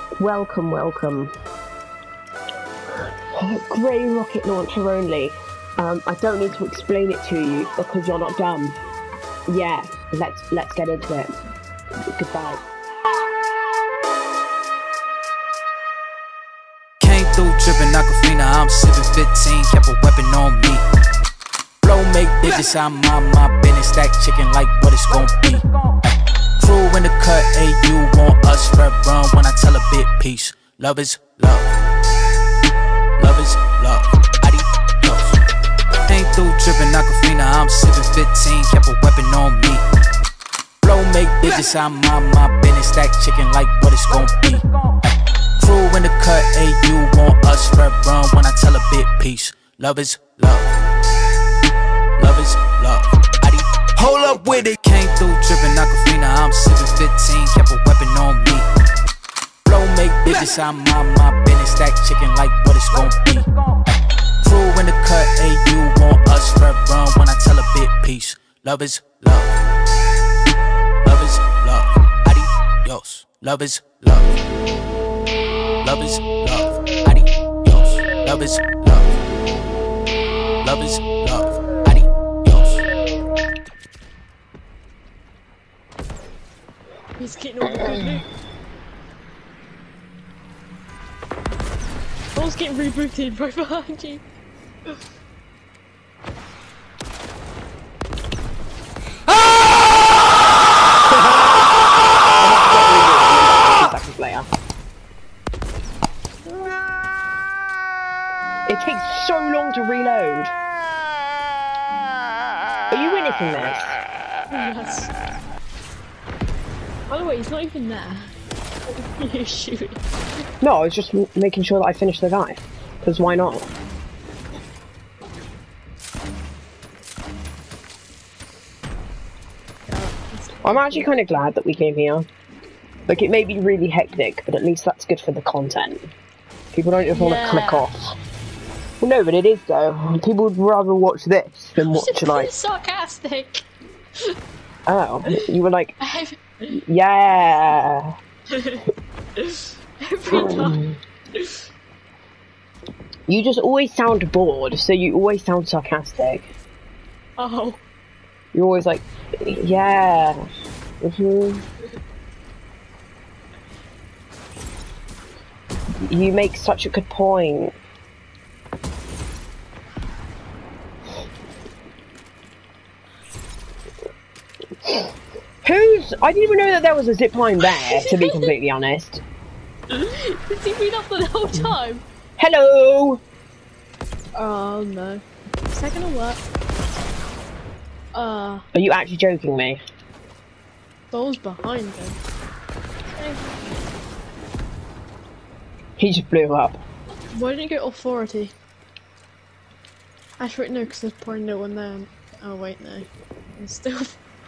Welcome, welcome. Grey rocket launcher only. I don't need to explain it to you because you're not dumb. Yeah, let's get into it. Goodbye. Came through dripping Aquafina, I'm sipping 15, kept a weapon on me. Flow make digits, I'm on my business, stack chicken like what it's gon' be. Crew in the cut, hey, you want us, red run when I tell a bit peace. Love is love. Love is love. Adios. Came through dripping Aquafina, I'm sipping 15, kept a weapon on me. Flow make digits, I'm on my business, stack chicken like what it's gon' be. Crew in the cut, hey, you want us, red run when I tell a bit peace. Love is love. Love is love. Hold up with it. Came through dripping Aquafina, I'm sipping 15, kept a weapon on me. Flow make digits, I'm on my business, stack chicken like what it's gon' be. Crew in the cut, hey, you want us, red run when I tell a bit peace. Love is love. Love is love. Adios. Love is love. Love is love. Adios. Love is love. Love is love. Adios. He's getting all the good loot. I was getting rebooted right behind you. Seconds later. It takes so long to reload. Are you witnessing this? Yes. By the way, he's not even there. You're shooting. No, I was just making sure that I finished the guy. Because why not? I'm actually kind of glad that we came here. Like, it may be really hectic, but at least that's good for the content. People don't just want to click off. Well, no, but it is though. People would rather watch this than watch like. Sarcastic. Oh, you were like, yeah. Every time. You just always sound bored, so you always sound sarcastic. Oh. You're always like, yeah. You make such a good point. I didn't even know that there was a zip line there, to be completely honest. Has he been up the whole time? Hello! Oh no. Is that gonna work? Are you actually joking me? Those behind him. He just blew up. Why didn't you go authority? Actually, no, because there's probably no one there. Oh wait, no. There's still.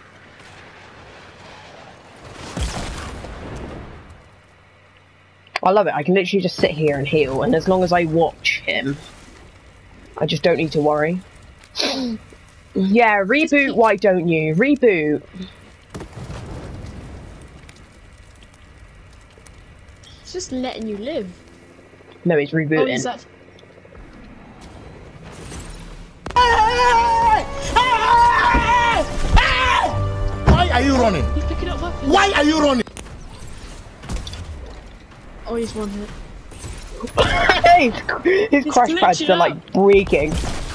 I love it. I can literally just sit here and heal, and as long as I watch him, I just don't need to worry. Yeah, reboot, why don't you? Reboot! It's just letting you live. No, he's rebooting. Oh, is that... Why are you running? He's picking up weapons. Why are you running? Oh, he's one hit. his crash pads are like breaking.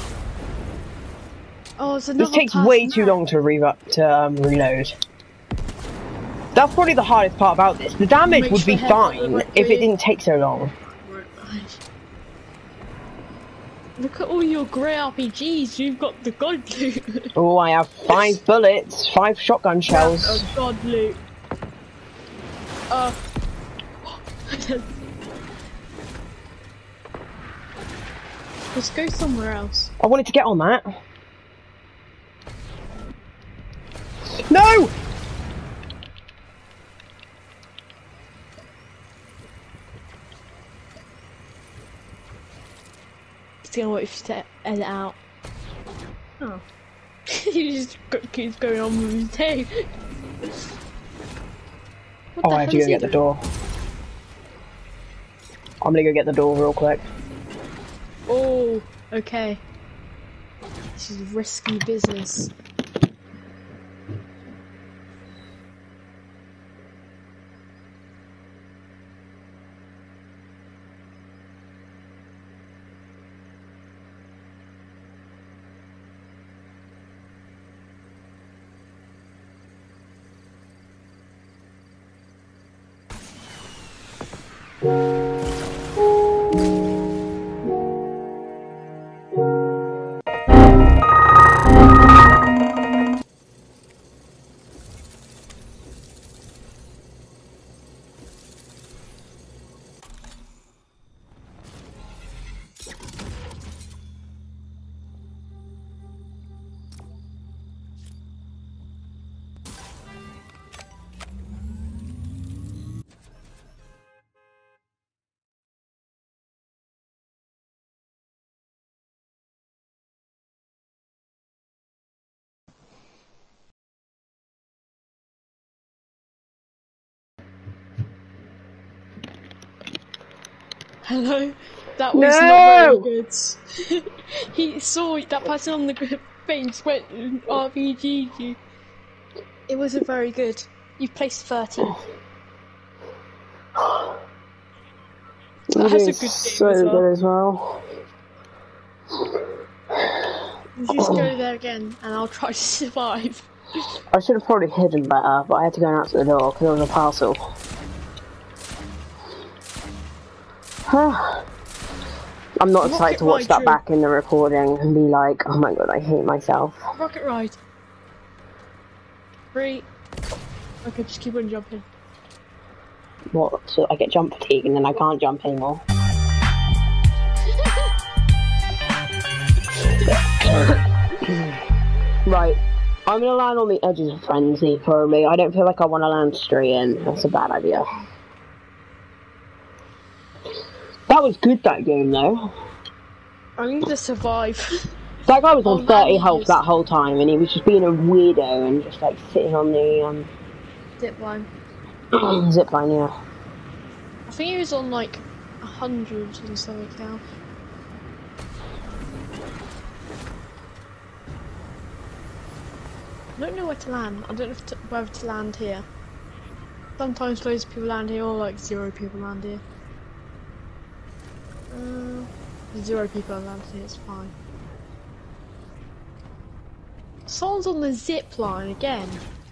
Oh, it's another. This takes way too long to reload. That's probably the hardest part about this. The damage would be fine if it didn't take so long. Look at all your grey RPGs. You've got the god loot. Oh, I have 5 bullets, 5 shotgun shells. Oh, god loot. Let's go somewhere else. I wanted to get on that. No! He's gonna wait if you to edit out. Oh. He just keeps going on with his day. Oh, I have to go get the door. I'm gonna go get the door real quick. Oh, okay. This is risky business. Hello? That was not very good. He saw that person on the bench went RPG you. It wasn't very good. You placed 13th. That's a good game so as well. good as well. You just go there again and I'll try to survive. I should have probably hidden better, but I had to go out to the door because there was a parcel. I'm not excited to watch that back in the recording and be like, oh my god, I hate myself. Rocket ride. 3. Okay, just keep on jumping. What? So I get jump fatigue and then I can't jump anymore. Right. I'm gonna land on the edges of frenzy, probably. I don't feel like I want to land straight in. That's a bad idea. That was good, that game, though. I need to survive. That guy was on 30 health that whole time, and he was just being a weirdo and just, like, sitting on the, Zipline. Zipline, yeah. I think he was on, like, 100 and something now. I don't know where to land. I don't know whether to land here. Sometimes loads of people land here, or like 0 people land here. 0 people land here, it's fine. Someone's on the zip line again.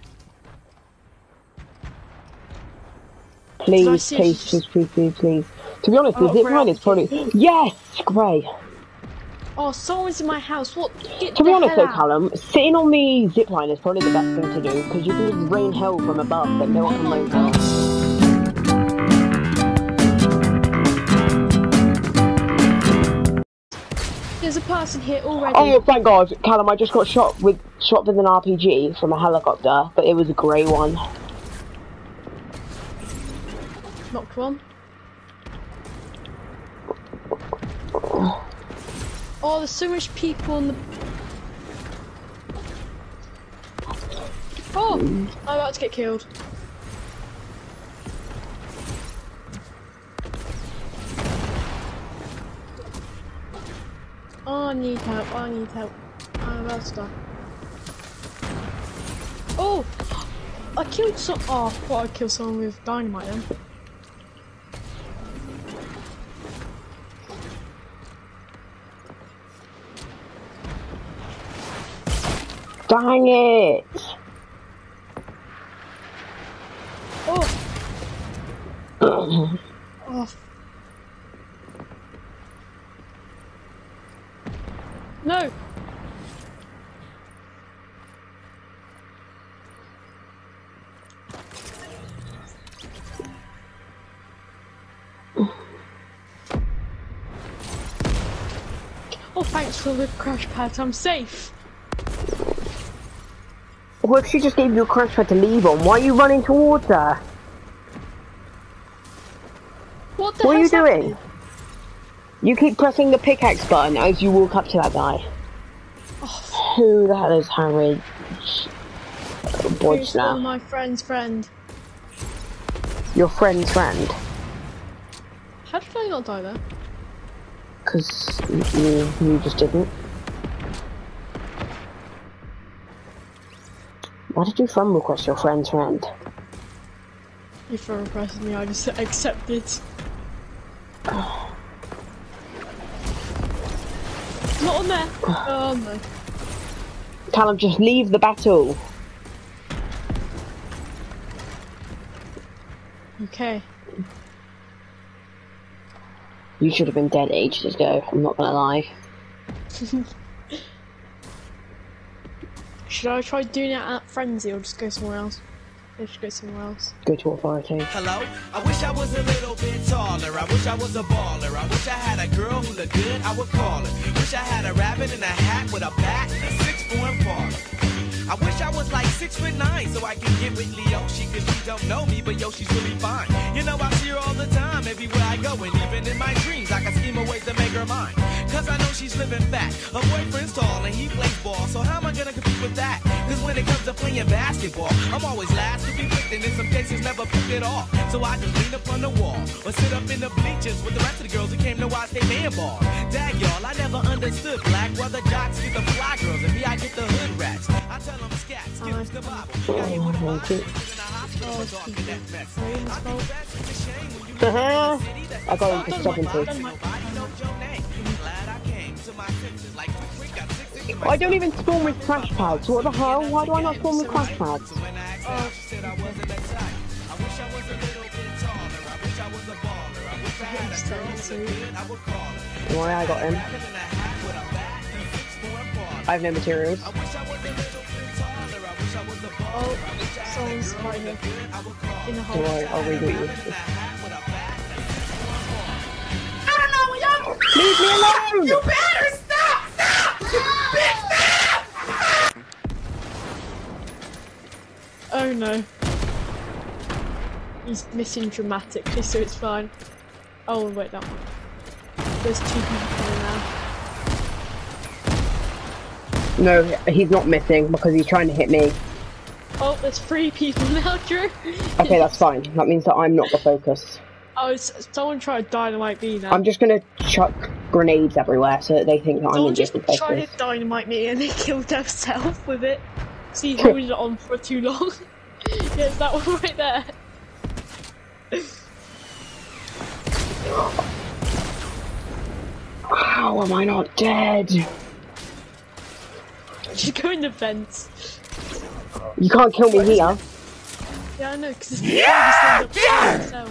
Please, please. To be honest, the zip line is probably... Yes! Great. Oh, someone's in my house. What? To be honest though, Callum, sitting on the zipline is probably the best thing to do, because you can just rain hell from above, but no one can rain hell. There's a person here already. Oh, thank God, Callum, I just got shot with an RPG from a helicopter, but it was a grey one. Knocked one. Oh, there's so much people on the... Oh! I'm about to get killed. Oh, I need help, I need help. I'm about to die. Oh! I killed some... Oh, I thought I killed someone with dynamite then. Dang it! Oh! Oh. No! Oh, thanks for the crash pad, I'm safe! What if she just gave you a crash pad to leave on? Why are you running towards her? What are you doing? You keep pressing the pickaxe button as you walk up to that guy. Oh. Who the hell is Harry? Who's now? My friend's friend. Your friend's friend? How did I not die there? Because you just didn't. Why did you fumble across your friend's friend? You throw a press me, I just accepted. Not on there! Oh no. Callum, just leave the battle. Okay. You should have been dead ages ago, I'm not gonna lie. Should I try doing it at Frenzy or just go somewhere else? Let's just go somewhere else. Go to authority. Hello? I wish I was a little bit taller. I wish I was a baller. I wish I had a girl who looked good, I would call her. Wish I had a rabbit in a hat with a bat and a 6'4" baller. I wish I was like 6'9" so I can get with Leoshi, cause she don't know me, but yo, she's really fine. You know, I see her all the time, everywhere I go, and even in my dreams, I can scheme a ways to make her mine. Cause I know she's living fat. Her boyfriend's tall and he plays ball, so how am I gonna compete with that? Cause when it comes to playing basketball, I'm always last to be picked, and in some cases never picked at all. So I just lean up on the wall, or sit up in the bleachers with the rest of the girls who came to watch they man ball. Dag y'all, I never understood black, why the jocks get the fly girls, and me I get the hood rats. I tell them scat, skips the Bible. Got hit with a Bible, in the hospital, talking that mess. I confess it's a shame when you live in the city that I got him for 70. nobody knows your name. Glad I came to my senses, like quick, got 6 in my I don't even spawn with crash pads. What the hell? Why do I not spawn with crash pads? So when I asked her, she said I wasn't a type. I wish I was a little bit taller. I wish I was a baller. I wish I had a girl who looked good, I would call her. Why I got him? Rabbit in a hat with a bat and a 6'4" baller. I have no materials. I wish I was a little bit taller. I wish I was a baller. Oh, I wish I had a someone's girl right who here. looked good, I would call her. In the Don't hole. worry, I'll reboot you. Rabbit in a hat with a bat and a 6'4" baller. Leave me alone! You better stop! Stop! Bitch, stop! Oh no. He's missing dramatically, so it's fine. Oh wait, that one. There's 2 people coming now. No, he's not missing because he's trying to hit me. Oh, there's 3 people now, Drew. Okay, that's fine. That means that I'm not the focus. Oh, someone tried to dynamite me now. I'm just gonna chuck grenades everywhere so that they think that I'm Someone in just different tried places. to dynamite me and they killed themselves with it. So you holding it on for too long. Yeah, it's that one right there. How am I not dead? Just go in the vents. You can't kill me here. Yeah, I know, because it's the hardest thing to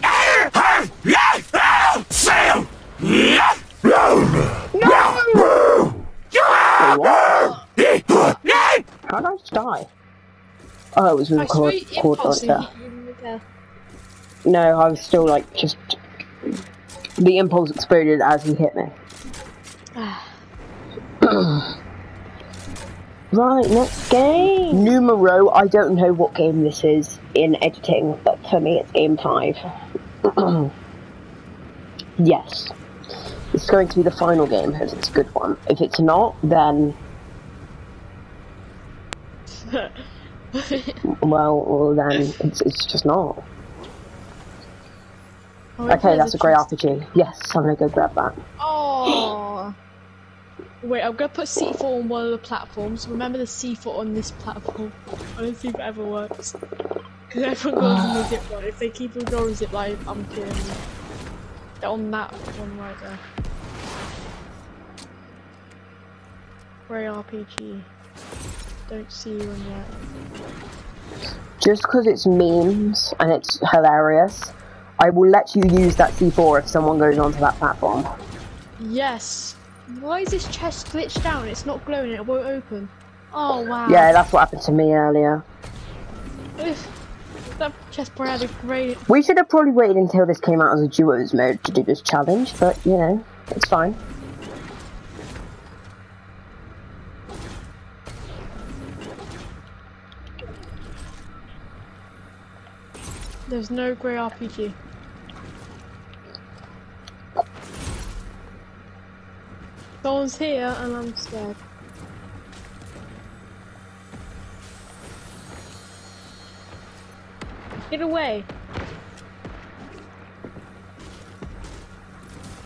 Wait, what? How did I just die? Oh, it was with I saw you cord impulse and there. hit you in the there. No, I was still like just. The impulse exploded as he hit me. Right, next game. Numero, I don't know what game this is in editing, but for me it's game 5. Yes. It's going to be the final game if it's a good one. If it's not, then... well then it's just not. Okay, that's a great RPG. Yes, I'm gonna go grab that. Oh. Wait, I'm gonna put C4 on one of the platforms. Remember the C4 on this platform. I don't see if it ever works. Because everyone goes on the zip line. If they keep on going zip line, I'm killing them. They're on that one right there. Grey RPG. Don't see one yet. Just because it's memes and it's hilarious, I will let you use that C4 if someone goes onto that platform. Yes. Why is this chest glitched down? It's not glowing, it won't open. Oh wow. Yeah, that's what happened to me earlier. Ugh. That chest probably had a great... We should have probably waited until this came out as a duos mode to do this challenge, but you know, it's fine. There's no grey RPG. Someone's here and I'm scared. Get away!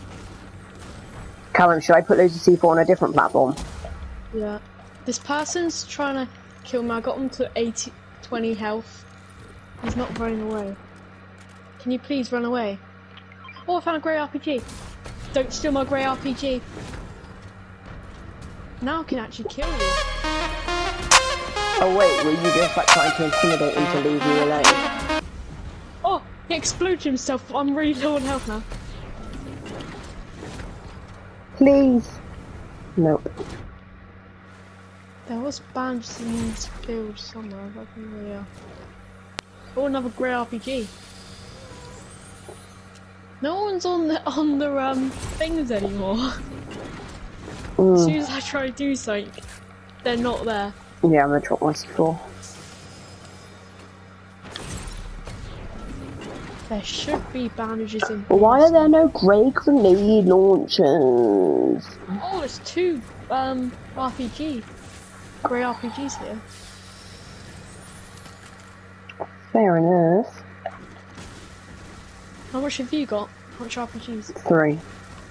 Callum, should I put loads of C4 on a different platform? Yeah. This person's trying to kill me. I got him to 20 health. He's not running away. Can you please run away? Oh, I found a grey RPG. Don't steal my grey RPG. Now I can actually kill you. Oh wait, were you just like trying to intimidate him to leave me alone? Oh, he exploded himself. I'm really low on health now. Please. Nope. There was bandages in this field somewhere. I don't know where they are. Oh, another grey RPG. No one's on the things anymore. As soon as I try to do something, they're not there. Yeah, I'm gonna drop my C4. There should be bandages in. Why are there no grey grenade launchers? Oh, there's 2 RPG. Grey RPGs here. Fair enough. How much have you got? How much RPGs? 3.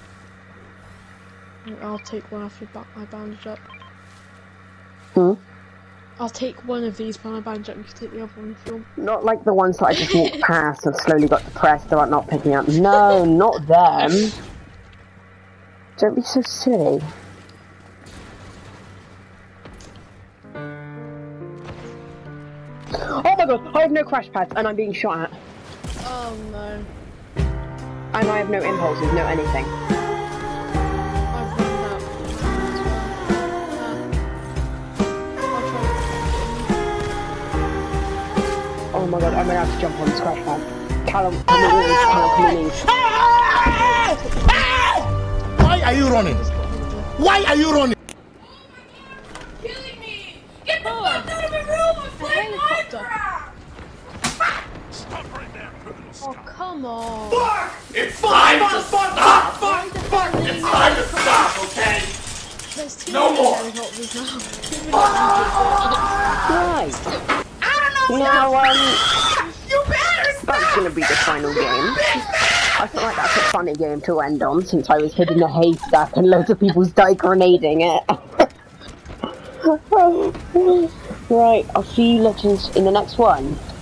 I'll take one after I bandage up. Hmm? I'll take one of these when I bandage up. You can take the other one if you want. Not like the ones that I just walked past and slowly got depressed about not picking up. No, not them. Don't be so silly. Oh my god, I have no crash pads and I'm being shot at. Oh no. And I have no impulses, no anything. I've run out. I'll try. Oh my god, I'm gonna have to jump on this crash pad. Callum, come in, Callum, come in. Why are you running? Why are you running? Killing me! Get the fuck out of my room! I'm playing Minecraft! Stop right there. Oh come on. Fuck! It's time to stop! Fuck! Fuck! It's time to stop, okay? There's 2 No more. helicopters now. Right. I don't know! Now, You better stop! that's gonna be the final game. I feel like that's a funny game to end on since I was hidden in a haystack and loads of people's died grenading it. Right, I'll see you legends in the next one.